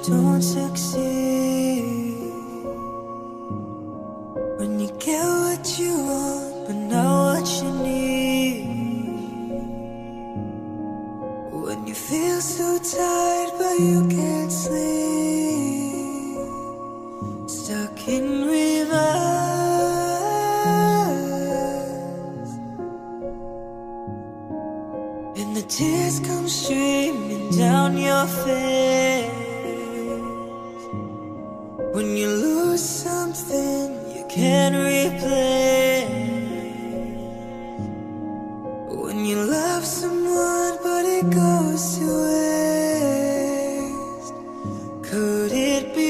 don't succeed. When you get what you want, but not what you need. When you feel so tired, but you can't sleep. Stuck in reverse, and the tears come streaming down your face. When you lose something you can't replace. When you love someone but it goes to waste. Could it be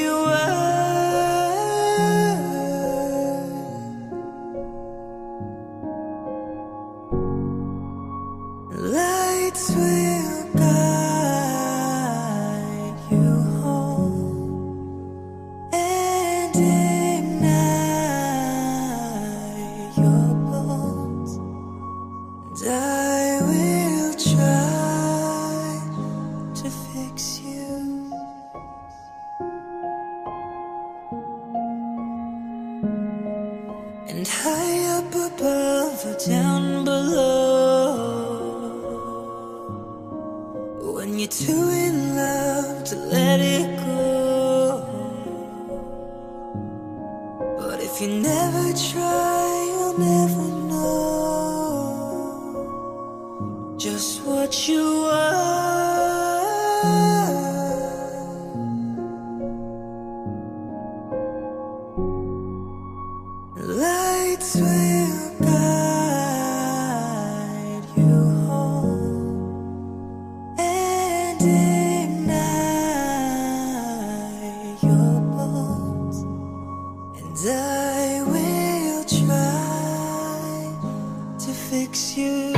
worse? Lights will guide you home and ignite your bones, and I will try to fix you. And high up above or down below, when you're too in love to let it go. But if you never try, you'll never know just what you are. Lights will guide you home and ignite your bones, and I will try to fix you.